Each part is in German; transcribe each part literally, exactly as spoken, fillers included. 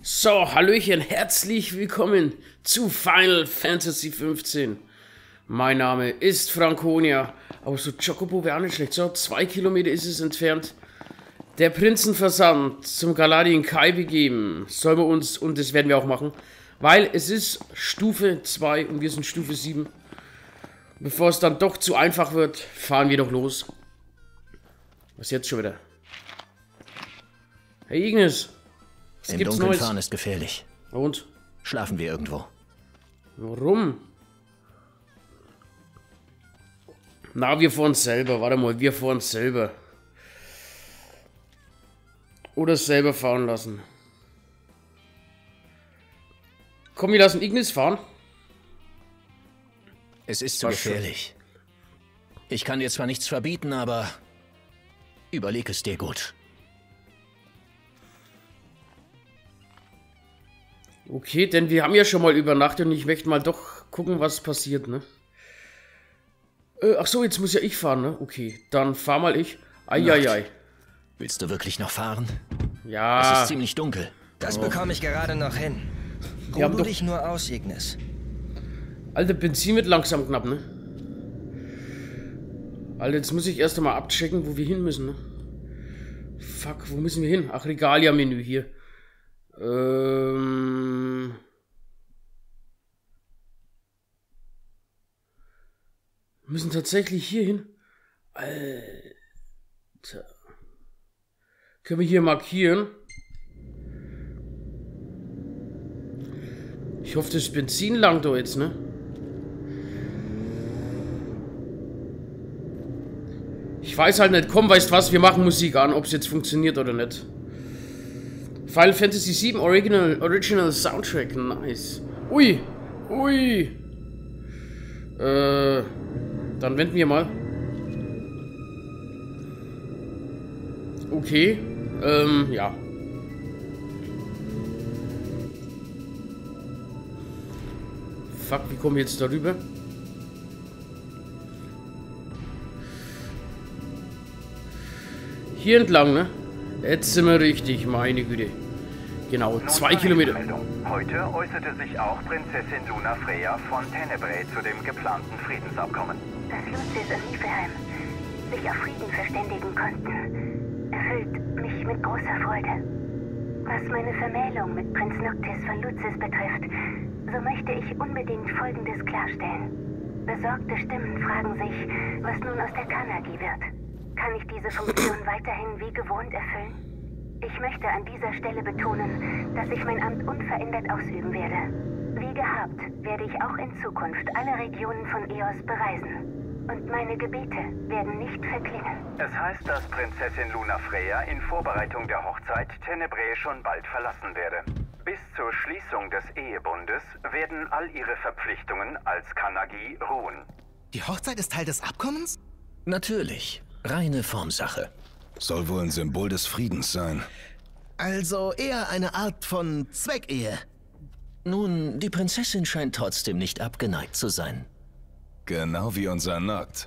So, Hallöchen, herzlich willkommen zu Final Fantasy fünfzehn. Mein Name ist Franconia, aber so Chocobo wäre auch nicht schlecht. So, zwei Kilometer ist es entfernt. Der Prinzenversand zum Galadin Kai begeben. Sollen wir uns, und das werden wir auch machen, weil es ist Stufe zwei und wir sind Stufe sieben. Bevor es dann doch zu einfach wird, fahren wir doch los. Was jetzt schon wieder? Hey Ignis. Was Im gibt's Dunkeln Neues? fahren ist gefährlich. Und? Schlafen wir irgendwo. Warum? Na, wir fahren selber. Warte mal, wir fahren selber. Oder selber fahren lassen. Komm, wir lassen Ignis fahren. Es ist zu War schön. gefährlich. Ich kann dir zwar nichts verbieten, aber überleg es dir gut. Okay, denn wir haben ja schon mal übernachtet und ich möchte mal doch gucken, was passiert, ne? Äh, ach so, jetzt muss ja ich fahren, ne? Okay, dann fahr mal ich. Eieiei. Willst du wirklich noch fahren? Ja. Es ist ziemlich dunkel. Das bekomme ich gerade noch hin. Wir haben Ruh doch- du dich nur aus, Ignis. Alter, Benzin wird langsam knapp, ne? Alter, jetzt muss ich erst einmal abchecken, wo wir hin müssen, ne? Fuck, wo müssen wir hin? Ach, Regalia-Menü hier. Ähm... Wir müssen tatsächlich hier hin. Alter. Können wir hier markieren? Ich hoffe, das Benzin langt doch jetzt, ne? Ich weiß halt nicht, komm, weißt was, wir machen Musik an, ob es jetzt funktioniert oder nicht. Final Fantasy sieben Original, Original Soundtrack, nice. Ui, ui. Äh, dann wenden wir mal. Okay, ähm, ja. Fuck, wie kommen wir jetzt darüber? Hier entlang, ne? Jetzt sind wir richtig, meine Güte. Genau, Nun zwei zur Kilometer. Meldung. Heute äußerte sich auch Prinzessin Luna Freya von Tenebrae zu dem geplanten Friedensabkommen. Dass Lucis und Niflheim sich auf Frieden verständigen konnten, erfüllt mich mit großer Freude. Was meine Vermählung mit Prinz Noctis von Lucis betrifft, so möchte ich unbedingt Folgendes klarstellen. Besorgte Stimmen fragen sich, was nun aus der Kanagi wird. Kann ich diese Funktion weiterhin wie gewohnt erfüllen? Ich möchte an dieser Stelle betonen, dass ich mein Amt unverändert ausüben werde. Wie gehabt werde ich auch in Zukunft alle Regionen von Eos bereisen. Und meine Gebete werden nicht verklingen. Es heißt, dass Prinzessin Luna Freya in Vorbereitung der Hochzeit Tenebrae schon bald verlassen werde. Bis zur Schließung des Ehebundes werden all ihre Verpflichtungen als Kanagi ruhen. Die Hochzeit ist Teil des Abkommens? Natürlich. Reine Formsache. Soll wohl ein Symbol des Friedens sein. Also eher eine Art von Zweckehe. Nun, die Prinzessin scheint trotzdem nicht abgeneigt zu sein. Genau wie unser Noct.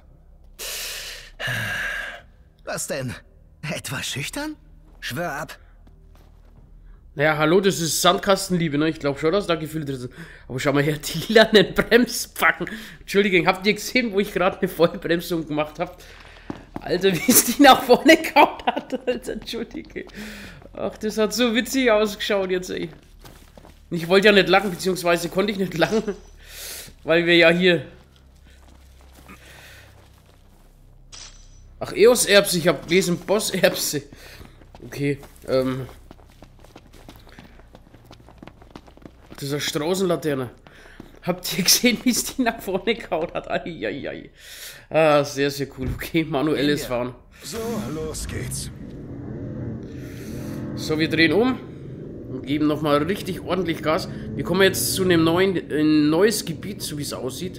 Was denn? Etwa schüchtern? Schwör ab. Naja, hallo, das ist Sandkastenliebe, ne? Ich glaube schon, dass da Gefühle drin sind. Aber schau mal her, die lernen Bremsbacken. Entschuldigung, habt ihr gesehen, wo ich gerade eine Vollbremsung gemacht habe? Alter, wie es die nach vorne gehauen hat, Alter, entschuldige. Ach, das hat so witzig ausgeschaut jetzt, ey. Ich wollte ja nicht lachen, beziehungsweise konnte ich nicht lachen, weil wir ja hier... Ach, Eos-Erbse, ich hab gelesen, Boss-Erbse. Okay, ähm... Das ist eine Straußenlaterne. Habt ihr gesehen, wie es die nach vorne gehauen hat? Eieiei. Ah, sehr, sehr cool. Okay, manuelles Fahren. So, los geht's. So, wir drehen um und geben nochmal richtig ordentlich Gas. Wir kommen jetzt zu einem neuen, ein neues Gebiet, so wie es aussieht.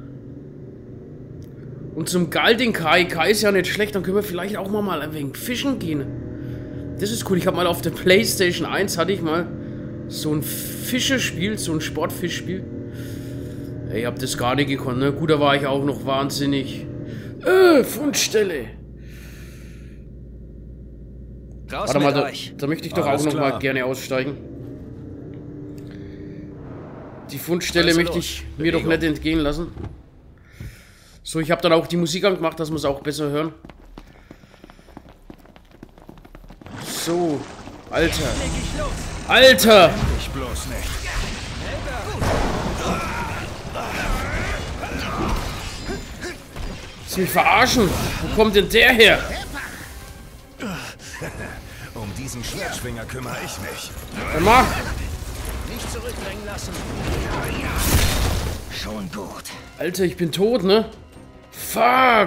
Und zum Galdin Kai. Kai ist ja nicht schlecht, dann können wir vielleicht auch mal ein wenig fischen gehen. Das ist cool. Ich habe mal auf der PlayStation eins hatte ich mal so ein Fischerspiel, so ein Sportfischspiel. Ich hab das gar nicht gekonnt, ne? Gut, da war ich auch noch wahnsinnig. Äh, Fundstelle. Raus Warte mit mal, da, euch. da möchte ich doch Alles auch noch mal klar. gerne aussteigen. Die Fundstelle Also möchte los, ich mir doch Bewegung. nicht entgehen lassen. So, ich habe dann auch die Musik angemacht, dass wir es auch besser hören. So, Alter. Alter! Ich bloß nicht. Willst du mich verarschen? Wo kommt denn der her? Um diesen Schwertschwinger kümmere ich mich. Hör mal! Nicht zurückdrängen lassen. Schon gut. Alter, ich bin tot, ne? Fuck!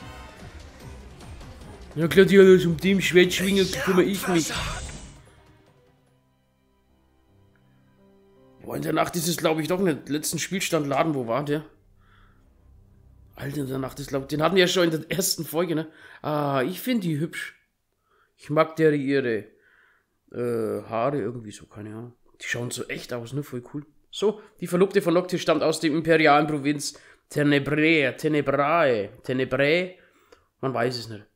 Ja klar, die alles um den Schwertschwinger kümmere ich mich. Boah, in der Nacht ist es, glaube ich, doch nicht. Letzten Spielstand laden, wo war der? Alter, in der Nacht ist, glaube ich, den hatten wir ja schon in der ersten Folge, ne? Ah, ich finde die hübsch. Ich mag der ihre äh, Haare irgendwie so, keine Ahnung. Die schauen so echt aus, ne? Voll cool. So, die Verlobte von Noctis stammt aus der imperialen Provinz Tenebrae, Tenebrae, Tenebrae, man weiß es nicht.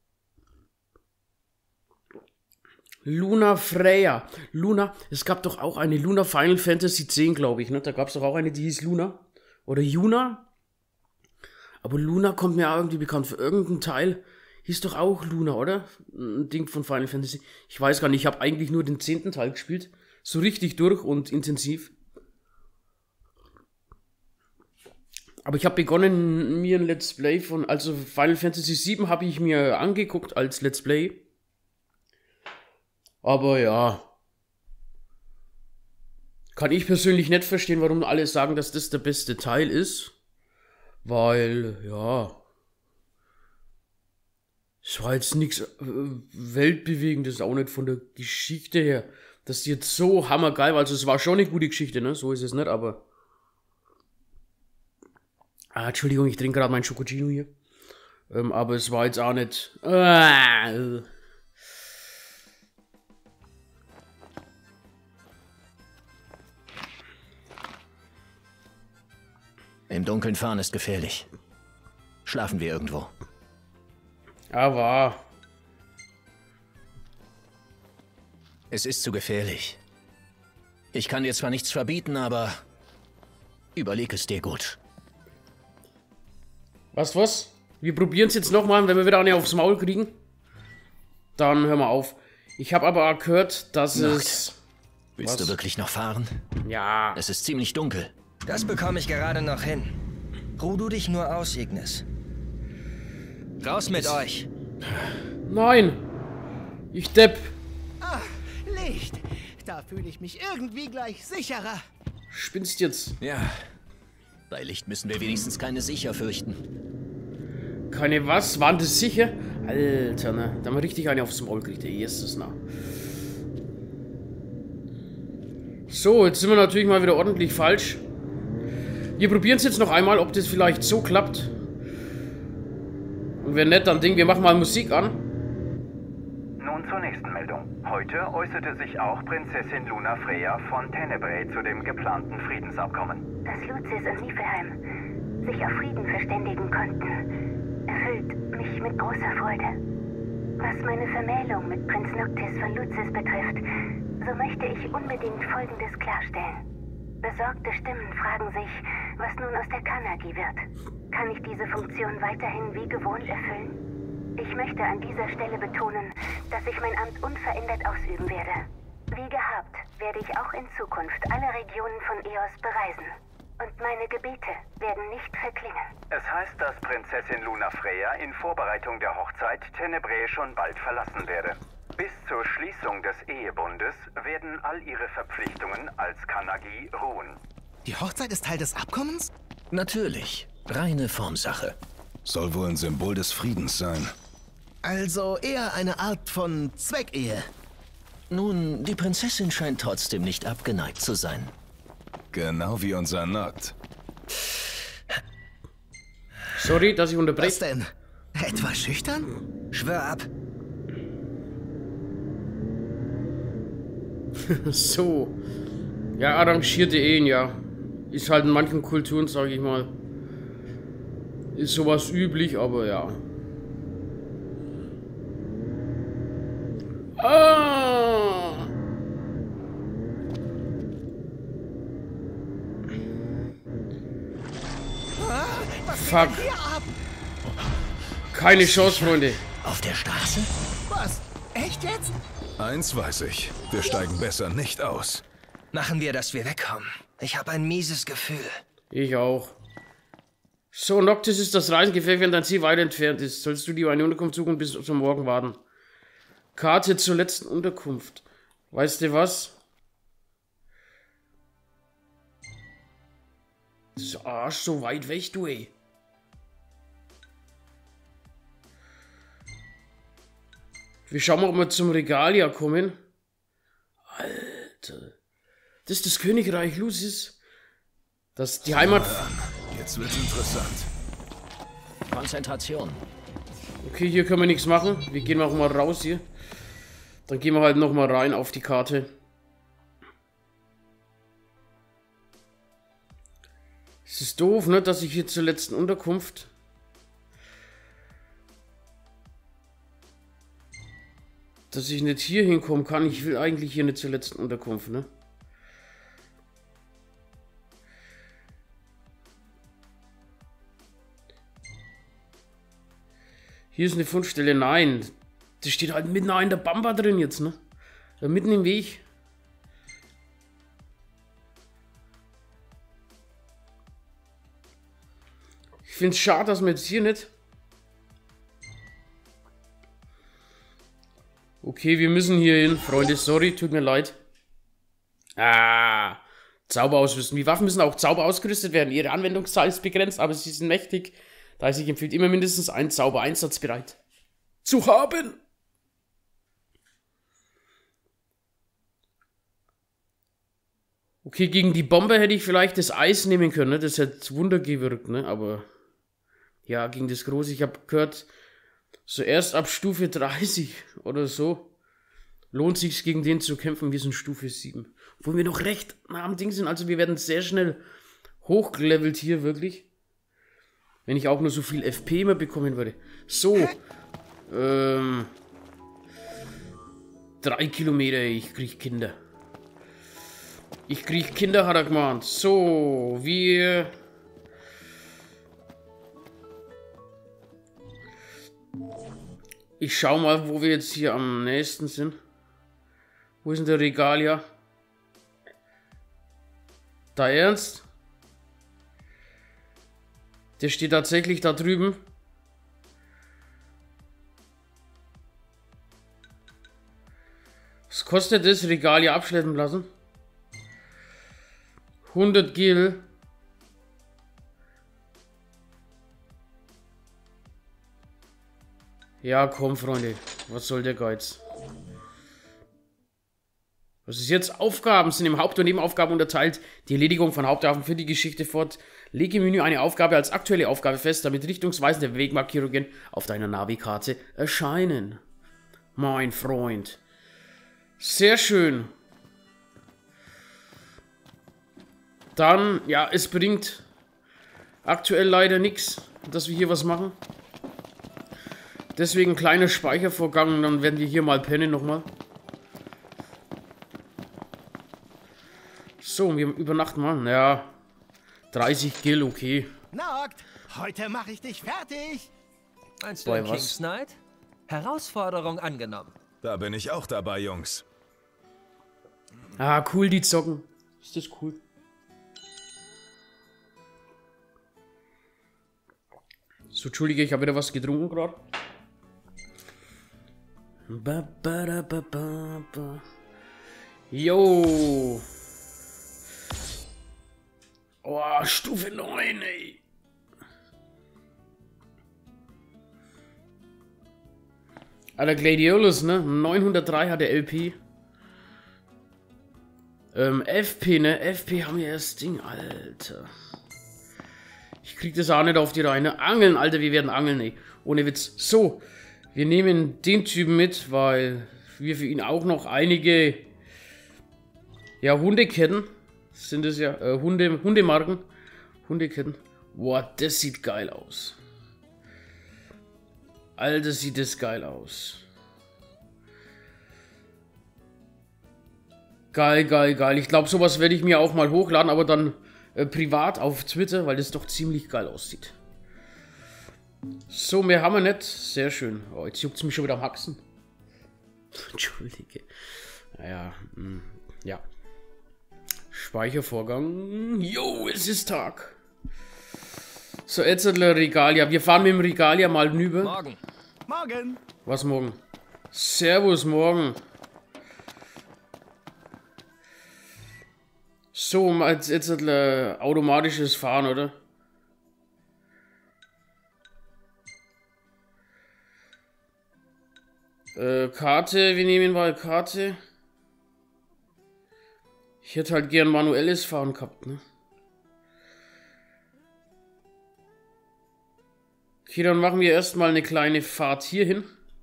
Lunafreya. Luna, es gab doch auch eine Luna Final Fantasy zehn, glaube ich, ne? Da gab es doch auch eine, die hieß Luna. Oder Yuna. Aber Luna kommt mir auch irgendwie bekannt. Für irgendeinen Teil hieß doch auch Luna, oder? Ein Ding von Final Fantasy. Ich weiß gar nicht, ich habe eigentlich nur den zehnten Teil gespielt. So richtig durch und intensiv. Aber ich habe begonnen, mir ein Let's Play von, also Final Fantasy sieben habe ich mir angeguckt als Let's Play. Aber ja, kann ich persönlich nicht verstehen, warum alle sagen, dass das der beste Teil ist. Weil, ja, es war jetzt nichts äh, Weltbewegendes, auch nicht von der Geschichte her, dass die jetzt so hammergeil war. Also es war schon eine gute Geschichte, ne? So ist es nicht, aber... Ah, Entschuldigung, ich trinke gerade meinen Schokocino hier. Ähm, aber es war jetzt auch nicht... Ah, äh. Im Dunkeln fahren ist gefährlich. Schlafen wir irgendwo. Aber... Es ist zu gefährlich. Ich kann dir zwar nichts verbieten, aber überleg es dir gut. Weißt du was? Wir probieren es jetzt nochmal, wenn wir wieder eine aufs Maul kriegen. Dann hören wir auf. Ich habe aber auch gehört, dass Nacht. es... Willst Was? du wirklich noch fahren? Ja... Es ist ziemlich dunkel. Das bekomme ich gerade noch hin. Ruh du dich nur aus, Ignis. Raus mit euch. Nein! Ich depp. Ah, Licht. Da fühle ich mich irgendwie gleich sicherer. Spinnst jetzt. Ja. Bei Licht müssen wir wenigstens keine Sicher fürchten. Keine was? Waren das sicher? Alter, ne? Da haben wir richtig eine aufs Maul gekriegt. Ey, ist das nah. So, jetzt sind wir natürlich mal wieder ordentlich falsch. Wir probieren es jetzt noch einmal, ob das vielleicht so klappt. Und wenn nicht, dann denken wir, machen mal Musik an. Nun zur nächsten Meldung. Heute äußerte sich auch Prinzessin Lunafreya von Tenebrae zu dem geplanten Friedensabkommen. Dass Lucis und Niflheim sich auf Frieden verständigen konnten, erfüllt mich mit großer Freude. Was meine Vermählung mit Prinz Noctis von Lucis betrifft, so möchte ich unbedingt Folgendes klarstellen. Besorgte Stimmen fragen sich, was nun aus der Kanagi wird. Kann ich diese Funktion weiterhin wie gewohnt erfüllen? Ich möchte an dieser Stelle betonen, dass ich mein Amt unverändert ausüben werde. Wie gehabt werde ich auch in Zukunft alle Regionen von Eos bereisen. Und meine Gebete werden nicht verklingen. Es heißt, dass Prinzessin Lunafreya in Vorbereitung der Hochzeit Tenebrae schon bald verlassen werde. Bis zur Schließung des Ehebundes werden all ihre Verpflichtungen als Kanagi ruhen. Die Hochzeit ist Teil des Abkommens? Natürlich. Reine Formsache. Soll wohl ein Symbol des Friedens sein. Also eher eine Art von Zweckehe. Nun, die Prinzessin scheint trotzdem nicht abgeneigt zu sein. Genau wie unser Noct. Sorry, dass ich Was unterbreche. denn? Etwa schüchtern? Schwör ab. So. Ja, arrangierte Ehen, ja. Ist halt in manchen Kulturen, sage ich mal, ist sowas üblich, aber ja. Ah! Fuck. Keine Chance, Freunde. Auf der Straße? Was? Echt jetzt? Eins weiß ich. Wir steigen besser nicht aus. Machen wir, dass wir wegkommen. Ich habe ein mieses Gefühl. Ich auch. So, Noctis ist das Reisengefährt, wenn dein Ziel weit entfernt ist. Sollst du dir eine Unterkunft suchen und bis zum Morgen warten. Karte zur letzten Unterkunft. Weißt du was? Das ist Arsch so weit weg, du ey. Wir schauen mal, ob wir zum Regalia kommen. Alter. Das ist das Königreich Lucis. Das ist die Heimat. Jetzt wird's interessant. Konzentration. Okay, hier können wir nichts machen. Wir gehen auch mal raus hier. Dann gehen wir halt noch mal rein auf die Karte. Es ist doof, ne, dass ich hier zur letzten Unterkunft... Dass ich nicht hier hinkommen kann. Ich will eigentlich hier nicht zur letzten Unterkunft, ne? Hier ist eine Fundstelle. Nein. Das steht halt mitten in der Bamba drin jetzt, ne? Da mitten im Weg. Ich finde es schade, dass wir jetzt hier nicht... Okay, wir müssen hier hin, Freunde. Sorry, tut mir leid. Ah, Zauber ausrüsten. Die Waffen müssen auch Zauber ausgerüstet werden. Ihre Anwendungszeit ist begrenzt, aber sie sind mächtig. Da sich empfiehlt, immer mindestens einen Zauber einsatzbereit zu haben. Okay, gegen die Bombe hätte ich vielleicht das Eis nehmen können, ne? Das hätte Wunder gewirkt, ne? Aber ja, gegen das Große, ich habe gehört, so erst ab Stufe dreißig oder so lohnt sich gegen den zu kämpfen. Wir sind Stufe sieben. Obwohl wir noch recht nah am Ding sind. Also wir werden sehr schnell hochgelevelt hier, wirklich. Wenn ich auch nur so viel F P immer bekommen würde. So. Ähm. Drei Kilometer, ich krieg Kinder. Ich krieg Kinder, hat er gemeint. So, wir... Ich schau mal, wo wir jetzt hier am nächsten sind. Wo ist denn der Regalia? Da ernst? Der steht tatsächlich da drüben. Was kostet das? Regalia abschleppen lassen? hundert Gil. Ja, komm, Freunde. Was soll der Geiz? Was ist jetzt? Aufgaben sind im Haupt- und Nebenaufgaben unterteilt. Die Erledigung von Hauptaufgaben für die Geschichte fort. Lege im Menü eine Aufgabe als aktuelle Aufgabe fest, damit richtungsweisende Wegmarkierungen auf deiner Navikarte erscheinen. Mein Freund. Sehr schön. Dann, ja, es bringt aktuell leider nichts, dass wir hier was machen. Deswegen kleiner Speichervorgang und dann werden wir hier mal pennen nochmal. So, wir übernachten mal. Ja, dreißig Gil, okay. Noct, heute mache ich dich fertig. Meinst du Bei in was? King's Knight? Herausforderung angenommen. Da bin ich auch dabei, Jungs. Ah, cool, die zocken. Ist das cool? So, entschuldige, ich habe wieder was getrunken gerade. Ba, ba, da, ba, ba, ba. Jo. Oh, Stufe neun, ey. Alter, Gladiolus, ne? neunhundertdrei hat der L P. Ähm, F P, ne? F P haben wir erst Ding, Alter. Ich krieg das auch nicht auf die Reihe. Angeln, Alter, wir werden angeln, ey. Ohne Witz. So, wir nehmen den Typen mit, weil wir für ihn auch noch einige, ja, Hundeketten, sind es ja, äh, Hunde, Hundemarken, Hundeketten. Boah, das sieht geil aus. Alter, sieht das geil aus. Geil, geil, geil. Ich glaube, sowas werde ich mir auch mal hochladen, aber dann äh, privat auf Twitter, weil das doch ziemlich geil aussieht. So, mehr haben wir nicht. Sehr schön. Oh, jetzt juckt es mich schon wieder am Haxen. Entschuldige. Naja, mh, ja. Speichervorgang. Jo, es ist Tag. So, jetzt ein Regalia. Wir fahren mit dem Regalia mal hinüber. Morgen. Morgen. Was morgen? Servus, morgen. So, jetzt, jetzt ein äh, automatisches Fahren, oder? Äh, Karte, wir nehmen mal Karte. Ich hätte halt gern manuelles Fahren gehabt, ne? Okay, dann machen wir erstmal eine kleine Fahrt hier hin.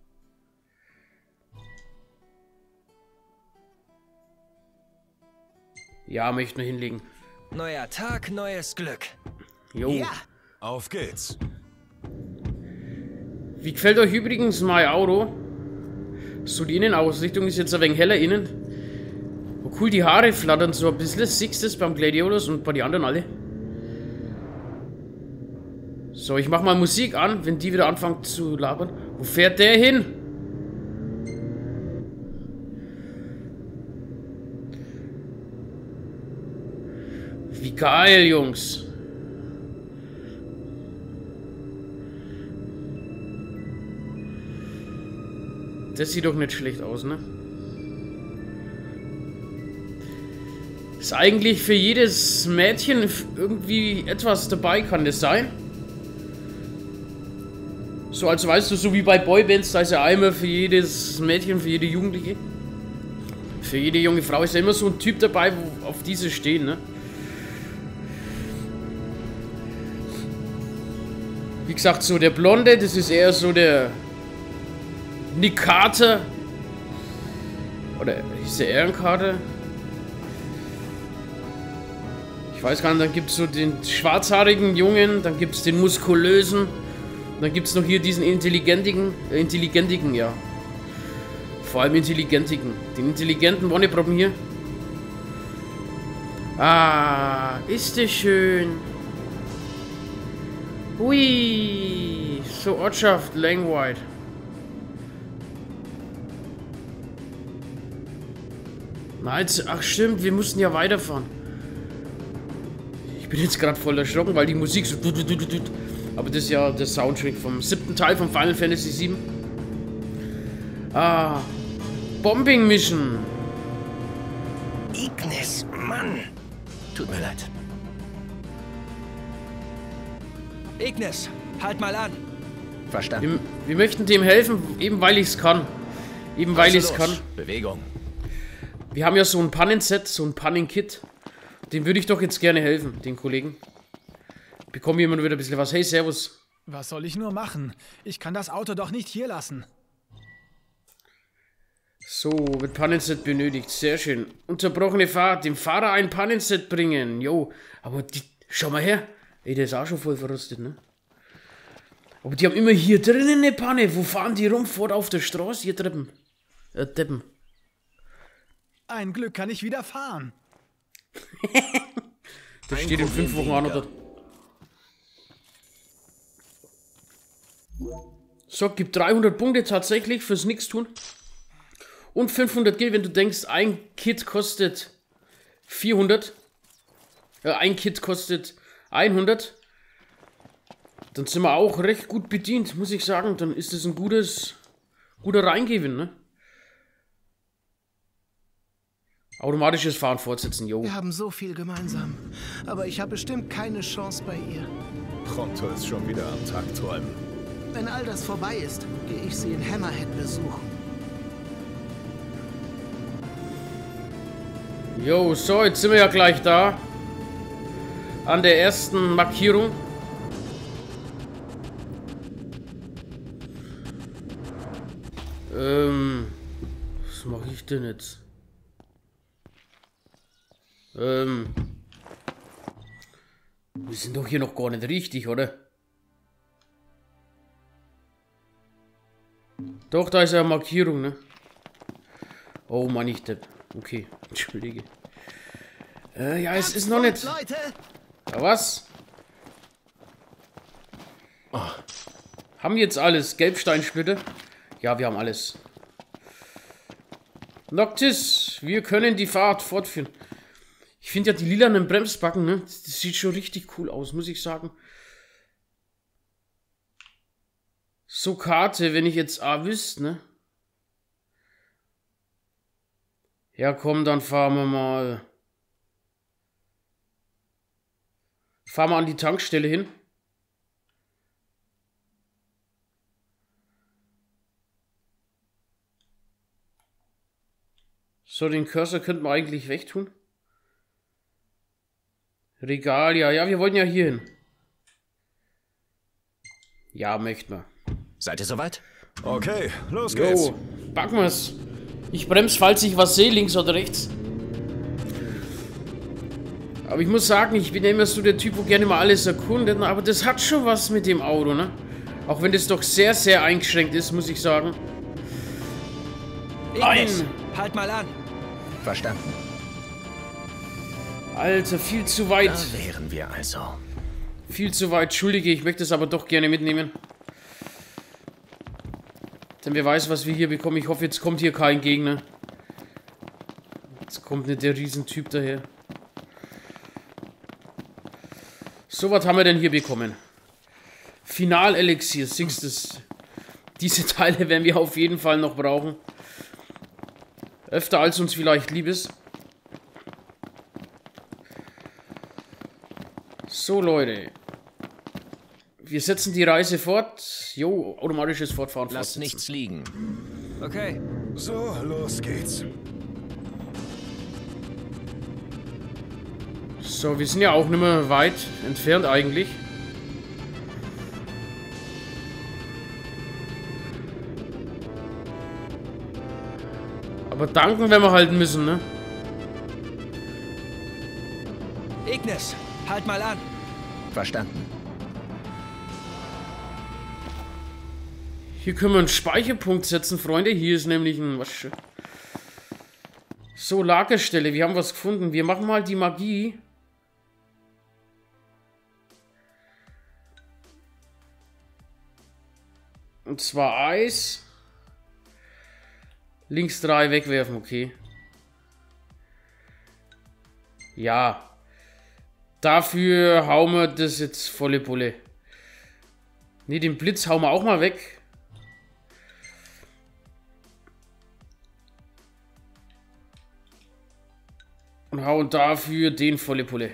Ja, möchten wir hinlegen. Neuer Tag, neues Glück. Jo. Ja. Auf geht's. Wie gefällt euch übrigens mein Auto? So, die Innenausrichtung ist jetzt ein wenig heller innen. Oh, cool, die Haare flattern so ein bisschen. Siehst du das beim Gladiators und bei den anderen alle? So, ich mach mal Musik an, wenn die wieder anfangen zu labern. Wo fährt der hin? Wie geil, Jungs. Das sieht doch nicht schlecht aus, ne? Ist eigentlich für jedes Mädchen irgendwie etwas dabei, kann das sein? So, als weißt du, so wie bei Boybands, da ist ja einmal für jedes Mädchen, für jede Jugendliche. Für jede junge Frau ist ja immer so ein Typ dabei, wo auf diese stehen, ne? Wie gesagt, so der Blonde, das ist eher so der Nick Carter. Oder hieß der Aaron Carter? Ich weiß gar nicht, dann gibt es so den schwarzhaarigen Jungen, dann gibt es den muskulösen, dann gibt es noch hier diesen intelligentigen, äh, intelligentigen, ja. Vor allem intelligentigen. Den intelligenten Wonneproppen hier. Ah, ist das schön. Hui, so Ortschaft, Langwhite. Na, jetzt, ach stimmt, wir mussten ja weiterfahren. Ich bin jetzt gerade voll erschrocken, weil die Musik so... Aber das ist ja der Soundtrack vom siebten Teil von Final Fantasy sieben. Ah, Bombing Mission. Ignis, Mann. Tut mir leid. Ignis, halt mal an. Verstanden. Wir, wir möchten dem helfen, eben weil ich es kann. Eben weil ich es kann. Bewegung. Wir haben ja so ein Pannenset, so ein Pannen-Kit. Dem würde ich doch jetzt gerne helfen, den Kollegen. Bekommen wir immer wieder ein bisschen was. Hey, servus. Was soll ich nur machen? Ich kann das Auto doch nicht hier lassen. So, wird Pannenset benötigt. Sehr schön. Unterbrochene Fahrt. Dem Fahrer ein Pannenset bringen. Jo, aber die... Schau mal her. Ey, der ist auch schon voll verrostet, ne? Aber die haben immer hier drinnen eine Panne. Wo fahren die rum? Fort auf der Straße? Hier drüben. Äh, Deppen. Ein Glück kann ich wieder fahren. Das steht in fünf Wochen an, oder? So, gibt dreihundert Punkte tatsächlich fürs Nix-Tun. Und fünfhundert Gil, wenn du denkst, ein Kit kostet vierhundert. Ja, ein Kit kostet hundert. Dann sind wir auch recht gut bedient, muss ich sagen. Dann ist es ein gutes, guter Reingewinn, ne? Automatisches Fahren fortsetzen, jo. Wir haben so viel gemeinsam. Aber ich habe bestimmt keine Chance bei ihr. Pronto ist schon wieder am Tag träumen. Wenn all das vorbei ist, gehe ich sie in Hammerhead besuchen. Jo, so, jetzt sind wir ja gleich da. An der ersten Markierung. Ähm, was mache ich denn jetzt? Ähm, wir sind doch hier noch gar nicht richtig, oder? Doch, da ist ja eine Markierung, ne? Oh Mann, ich depp. Okay, entschuldige. Äh, ja, es ist noch nicht... Leute! Ja, was? Oh, Haben jetzt alles. Gelbsteinsplitter. Ja, wir haben alles. Noctis, wir können die Fahrt fortführen. Ich finde ja die lilanen Bremsbacken, ne? Das sieht schon richtig cool aus, muss ich sagen. So Karte, wenn ich jetzt A wüsste, ne? Ja, komm, dann fahren wir mal. Fahren wir an die Tankstelle hin. So, den Cursor könnten wir eigentlich wegtun. Regal, ja, ja, wir wollten ja hier hin. Ja, möchten wir. Seid ihr soweit? Okay, los geht's. Jo, packen wir's. Ich bremse, falls ich was sehe, links oder rechts. Aber ich muss sagen, ich bin ja immer so der Typ, wo gerne mal alles erkundet. Aber das hat schon was mit dem Auto, ne? Auch wenn das doch sehr, sehr eingeschränkt ist, muss ich sagen. Ignis, halt mal an. Verstanden. Alter, viel zu weit. Da wären wir also. Viel zu weit. Entschuldige, ich möchte es aber doch gerne mitnehmen. Denn wer weiß, was wir hier bekommen. Ich hoffe, jetzt kommt hier kein Gegner. Jetzt kommt nicht der Riesentyp daher. So, was haben wir denn hier bekommen? Final-Elixier, Singstes. Diese Teile werden wir auf jeden Fall noch brauchen. Öfter als uns vielleicht lieb ist. So, Leute. Wir setzen die Reise fort. Jo, automatisches Fortfahren. Lass nichts liegen. Okay. So, los geht's. So, wir sind ja auch nicht mehr weit entfernt eigentlich. Aber danken werden wir halt müssen, ne? Ignis, halt mal an. Verstanden. Hier können wir einen Speicherpunkt setzen, Freunde. Hier ist nämlich ein... Was? So, Lagerstelle. Wir haben was gefunden. Wir machen mal die Magie. Und zwar Eis. Links drei wegwerfen, okay. Ja. Dafür hauen wir das jetzt volle Pulle. Ne, den Blitz hauen wir auch mal weg. Und hauen dafür den volle Pulle.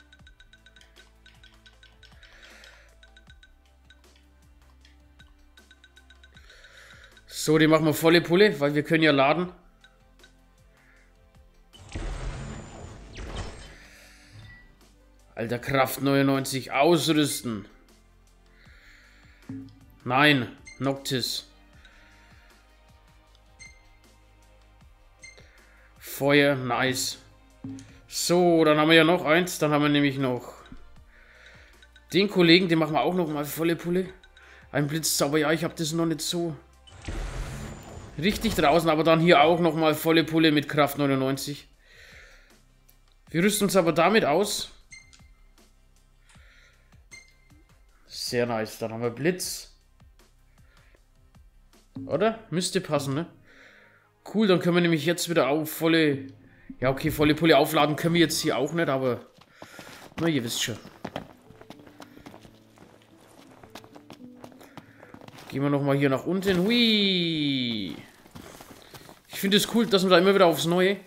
So, den machen wir volle Pulle, weil wir können ja laden. Alter, Kraft neunundneunzig, ausrüsten. Nein, Noctis. Feuer, nice. So, dann haben wir ja noch eins. Dann haben wir nämlich noch den Kollegen, den machen wir auch noch mal volle Pulle. Ein Blitzzauber, ja, ich habe das noch nicht so richtig draußen, aber dann hier auch noch mal volle Pulle mit Kraft neunundneunzig. Wir rüsten uns aber damit aus. Sehr nice. Dann haben wir Blitz. Oder? Müsste passen, ne? Cool, dann können wir nämlich jetzt wieder auf volle... Ja, okay, volle Pulle aufladen können wir jetzt hier auch nicht, aber... Na, ihr wisst schon. Gehen wir nochmal hier nach unten. Hui! Ich finde es cool, dass wir da immer wieder aufs Neue...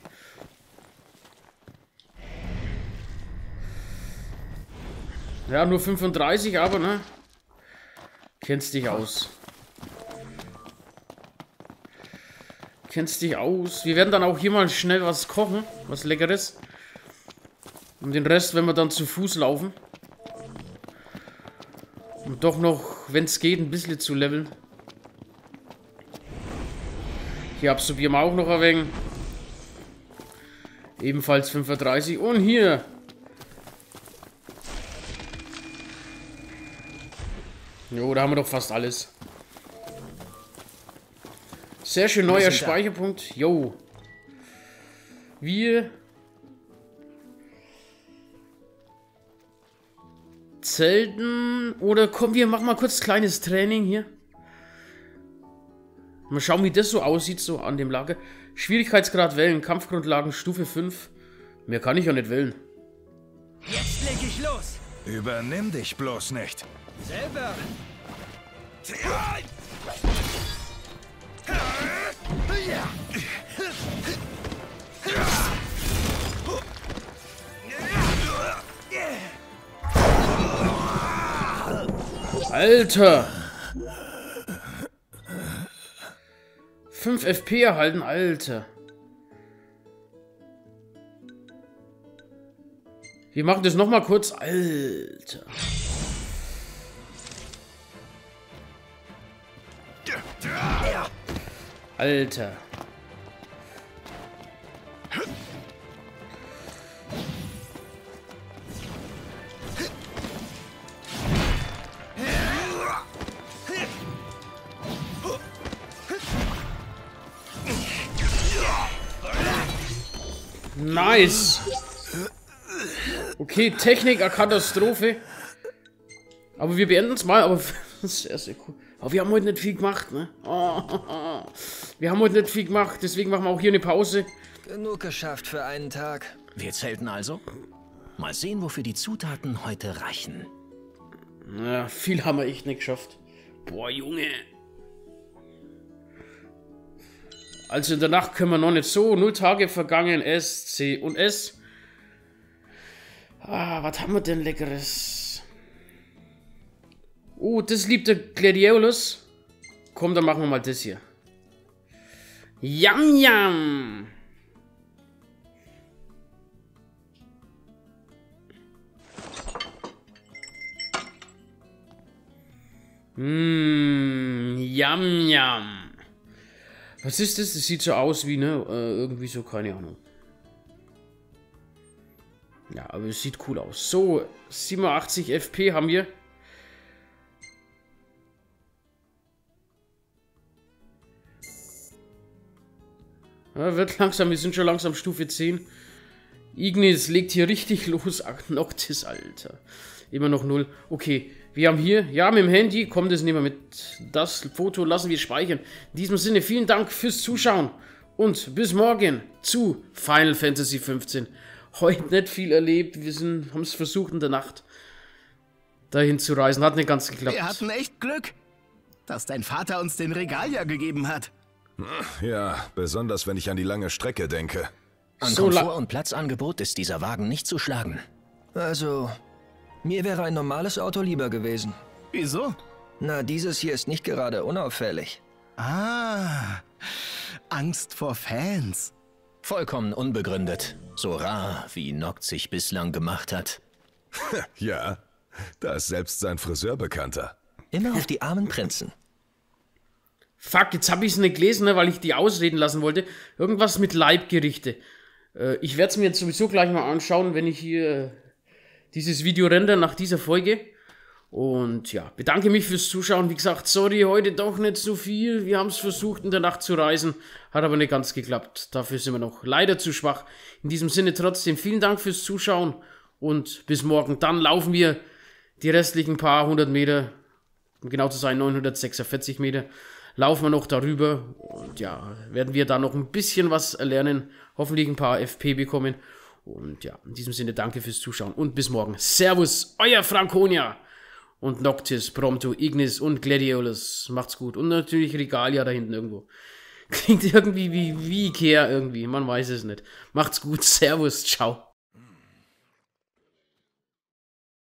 Ja, nur fünfunddreißig, aber, ne? Kennst dich aus. Kennst dich aus. Wir werden dann auch hier mal schnell was kochen. Was Leckeres. Und den Rest werden wir dann zu Fuß laufen. Um doch noch, wenn es geht, ein bisschen zu leveln. Hier absorbieren wir auch noch ein wenig. Ebenfalls fünfunddreißig. Und hier... Jo, da haben wir doch fast alles. Sehr schön, neuer Speicherpunkt. Jo. Wir Zelten. Oder komm, wir machen mal kurz kleines Training hier. Mal schauen, wie das so aussieht, so an dem Lager. Schwierigkeitsgrad wählen, Kampfgrundlagen Stufe fünf. Mehr kann ich ja nicht wählen. Jetzt leg ich los. Übernimm dich bloß nicht. Selber. Alter! fünf F P erhalten, Alter. Wir machen das nochmal kurz. Alter. Alter. Nice. Okay, Technik, Katastrophe. Aber wir beenden es mal, aber sehr, sehr cool. Aber wir haben heute nicht viel gemacht, ne? Oh, oh, oh. Wir haben heute nicht viel gemacht, deswegen machen wir auch hier eine Pause. Genug geschafft für einen Tag. Wir zelten also? Mal sehen, wofür die Zutaten heute reichen. Ja, viel haben wir echt nicht geschafft. Boah, Junge. Also in der Nacht können wir noch nicht so. Null Tage vergangen, S, C und S. Ah, was haben wir denn Leckeres? Oh, das liebt der Gladiolus. Komm, dann machen wir mal das hier. Yam, yam. Mmm, yam, yam. Was ist das? Das sieht so aus wie, ne? Äh, irgendwie so, keine Ahnung. Ja, aber es sieht cool aus. So, siebenundachtzig F P haben wir. Ja, wird langsam, wir sind schon langsam Stufe zehn. Ignis legt hier richtig los. Ach, Noctis, Alter. Immer noch null. Okay, wir haben hier, ja, mit dem Handy, kommt es nicht mehr mit. Das Foto lassen wir speichern. In diesem Sinne, vielen Dank fürs Zuschauen. Und bis morgen zu Final Fantasy fünfzehn. Heute nicht viel erlebt. Wir haben es versucht in der Nacht dahin zu reisen. Hat nicht ganz geklappt. Wir hatten echt Glück, dass dein Vater uns den Regalia gegeben hat. Ja, besonders wenn ich an die lange Strecke denke. An So Komfort und Platzangebot ist dieser Wagen nicht zu schlagen. Also, mir wäre ein normales Auto lieber gewesen. Wieso? Na, dieses hier ist nicht gerade unauffällig. Ah, Angst vor Fans. Vollkommen unbegründet. So rar, wie Noct sich bislang gemacht hat. Ja, da ist selbst sein Friseur bekannter. Immer auf die armen Prinzen. Fuck, jetzt habe ich es nicht gelesen, ne, weil ich die ausreden lassen wollte. Irgendwas mit Leibgerichte. Äh, ich werde es mir jetzt sowieso gleich mal anschauen, wenn ich hier äh, dieses Video render nach dieser Folge. Und ja, bedanke mich fürs Zuschauen. Wie gesagt, sorry, heute doch nicht so viel. Wir haben es versucht, in der Nacht zu reisen. Hat aber nicht ganz geklappt. Dafür sind wir noch leider zu schwach. In diesem Sinne trotzdem vielen Dank fürs Zuschauen. Und bis morgen. Dann laufen wir die restlichen paar hundert Meter, um genau zu sein, neunhundertsechsundvierzig Meter. Laufen wir noch darüber. Und ja, werden wir da noch ein bisschen was erlernen. Hoffentlich ein paar F P bekommen. Und ja, in diesem Sinne danke fürs Zuschauen. Und bis morgen. Servus, euer Franconia. Und Noctis, Prompto, Ignis und Gladiolus. Macht's gut. Und natürlich Regalia da hinten irgendwo. Klingt irgendwie wie, wie Ikea irgendwie. Man weiß es nicht. Macht's gut. Servus. Ciao.